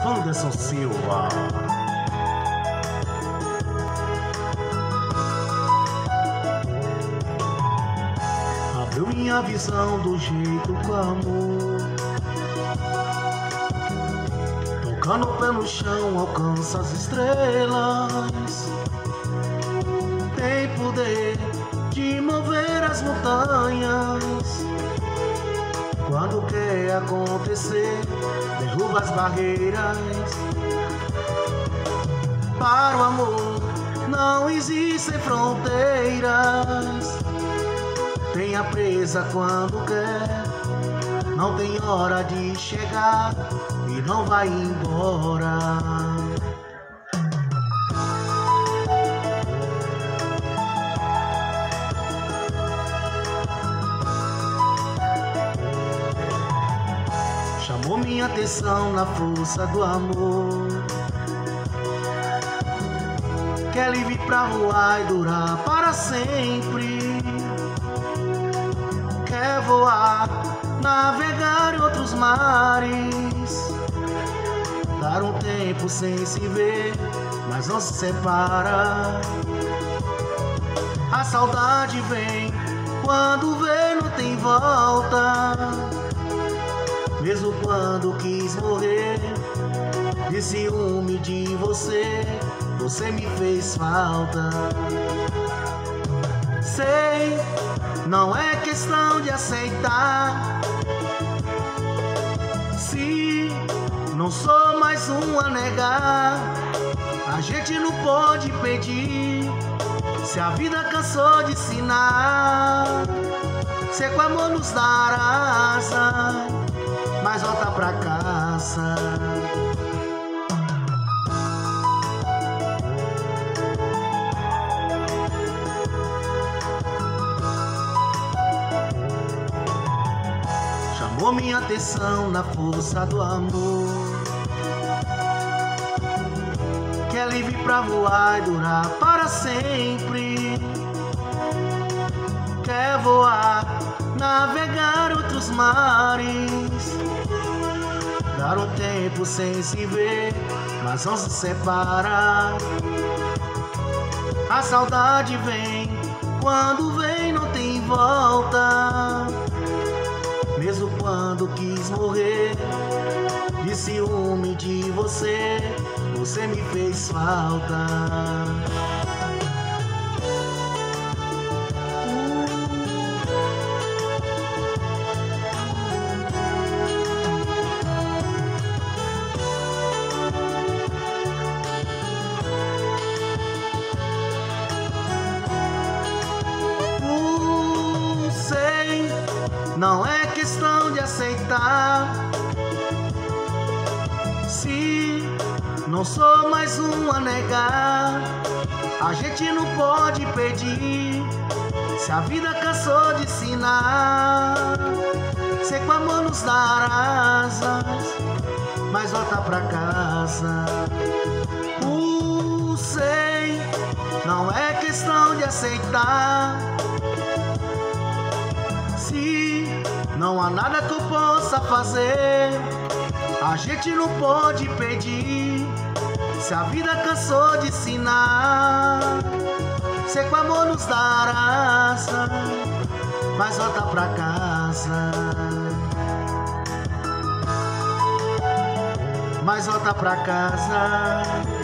Anderson Silva. Abriu minha visão do jeito com amor, tocando o pé no chão, alcança as estrelas. Tem poder de mover as montanhas. Quando quer acontecer, derruba as barreiras. Para o amor não existem fronteiras. Tenha presa quando quer, não tem hora de chegar e não vai embora. Chamou minha atenção na força do amor, quer livre pra voar e durar para sempre. Quer voar, navegar em outros mares, dar um tempo sem se ver, mas não se separa. A saudade vem, quando vê não tem volta. Mesmo quando quis morrer, de ciúme de você, você me fez falta. Sei, não é questão de aceitar. Se não sou mais um a negar, a gente não pode pedir. Se a vida cansou de ensinar, se com amor nos dar asa, mas volta pra casa. Chamou minha atenção na força do amor, que é livre pra voar e durar para sempre. Quer voar, navegar outros mares, dar um tempo sem se ver, mas não se separa. A saudade vem, quando vem não tem volta. Mesmo quando quis morrer, de ciúme de você, você me fez falta. Sei, não é questão de aceitar. Se não sou mais um a negar, a gente não pode pedir. Se a vida cansou de ensinar, se com amor nos dar asas, mas volta pra casa. Sei, não é questão de aceitar. Se não há nada que eu possa fazer, a gente não pode pedir. Se a vida cansou de ensinar, se com amor nos dar asa, mas volta pra casa. Mas volta pra casa.